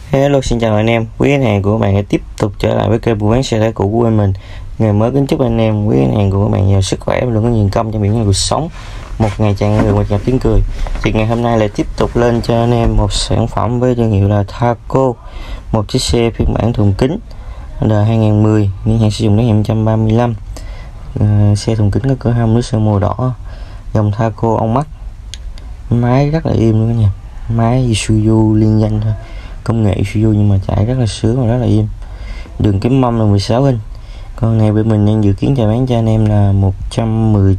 Hello, xin chào anh em. Quý khách hàng của các bạn đã tiếp tục trở lại với kênh buôn bán xe tải cũ của mình. Ngày mới kính chúc anh em, quý khách hàng của các bạn nhiều sức khỏe và luôn có nhiều công trong những cuộc sống, một ngày tràn ngập một tiếng cười. Thì ngày hôm nay lại tiếp tục lên cho anh em một sản phẩm với thương hiệu là Thaco, một chiếc xe phiên bản thùng kính D2010, niên hạn sử dụng đến 2035. Xe thùng kính có cửa hông nước sơn màu đỏ, dòng Thaco ông mắt, máy rất là im luôn cả nhà, máy Isuzu liên danh thôi, công nghệ Isuzu nhưng mà chạy rất là sướng và rất là im. Đường kính mâm là 16 inch. Con này bên mình đang dự kiến chào bán cho anh em là 110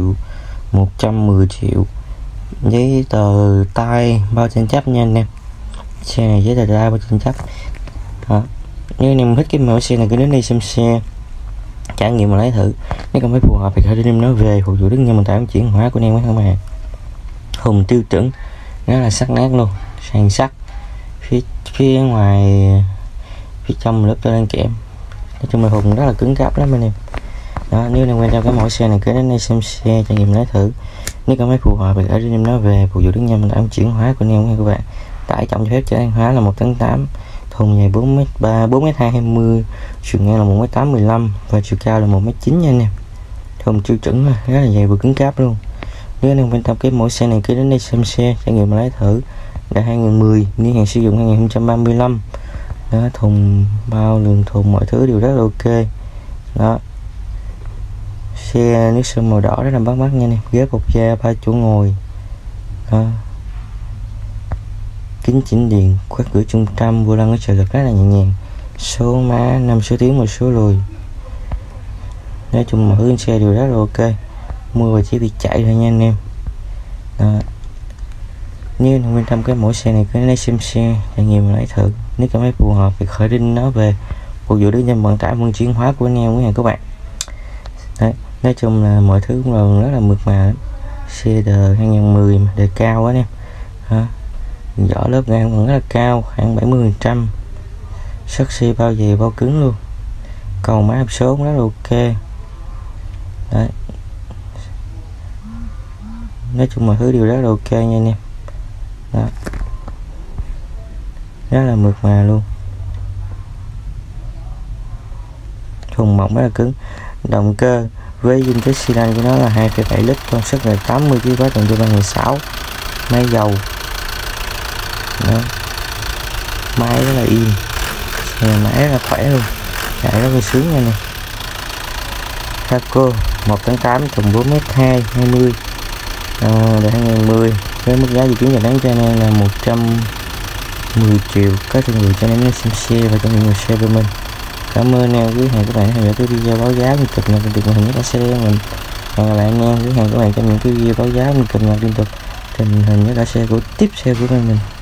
triệu giấy tờ tay bao tranh chấp nha anh em. Xe này giấy tờ tay bao tranh chấp đó. Nếu anh em thích cái mẫu xe này cứ đến đây xem xe trải nghiệm mà lấy thử, nếu không thấy phù hợp thì hãy đến em nói về phục vụ đức nhân mình tải chuyển hóa của anh em các bạn. Hùng tiêu chuẩn rất là sắc nét luôn, sàn sắt, phía ngoài phía trong lớp cho lên kẽm, nói chung là hùng rất là cứng cáp lắm anh em đó. Nếu anh quan tâm cái mẫu xe này cứ đến đây xem xe trải nghiệm lấy thử, nếu cảm thấy phù hợp thì ở đây em nói về phục vụ đức nhân mình đã chuyển hóa của anh em nha các bạn. Tải trọng cho phép chở hàng hóa là 1 tấn 8, thùng dài 4m3, 4m220, chiều ngang là 1m815 và chiều cao là 1m9 nha anh em. Thùng tiêu chuẩn rất là dày và cứng cáp luôn. Nếu anh em quan tâm cái mẫu xe này cứ đến đây xem xe trải nghiệm lấy thử. D2010, niên hạn sử dụng 2035 đó, thùng bao lượng thùng mọi thứ đều rất là ok đó. Xe nước sơn màu đỏ rất là bắt mắt nha nè, ghế bọc da 3 chỗ ngồi đó. Kính chỉnh điện, khóa cửa trung tâm, vô lăng ở trợ lực rất là nhẹ nhàng, số má 5 số tiến một số lùi, nói chung mọi hướng xe đều rất là ok, mua và chỉ việc chạy thôi nha anh em đó. Nếu anh quan tâm cái mẫu xe này cứ lấy xem xe trải nghiệm lấy thử, nếu cảm thấy phù hợp thì khởi đinh nó về phục vụ đến nhân vận tải vận chuyển hóa của anh em các bạn. Đấy, nói chung là mọi thứ cũng là rất là mượt mà. Xe D2010 mà đề cao quá anh em đó. Vỏ lớp gan còn rất là cao, khoảng 70%, sắt xe bao dày bao cứng luôn, cầu máy áp số cũng rất là ok đấy. Nói chung mọi thứ đều rất là ok nha anh em đó. Rất là mượt mà luôn, thùng mỏng rất là cứng. Động cơ với dung tích xi lanh của nó là 2,7 lít, công suất là 80 kW, tuần cho 3.600. Máy dầu đó. Máy rất là im, máy rất là khỏe luôn, chạy rất là sướng nha nè. Thaco 1 tấn 8, thùng 4m220 D2010 với mức giá dự kiến chào bán cho anh em là 110 triệu. Có thương hiệu cho anh em xem xe và cho những người xe của mình. Cảm ơn anh em quý hàng các bạn theo dõi cái video báo giá mình cập nhật liên tục hình nhất xe mình. Hẹn gặp lại anh em quý hàng các bạn trong những cái video báo giá mình cập nhật liên tục tình hình nhất xe của tiếp theo của mình.